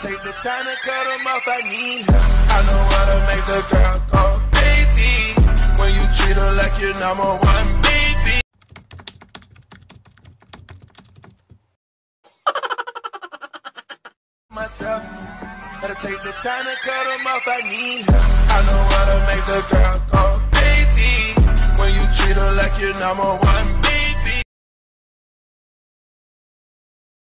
take the time to cut them off, I need help. I know how to make the girl go crazy when you treat her like your number one baby. Myself, gotta take the time to cut them off, I need help. I know how to make the girl go crazy when you treat her like your number one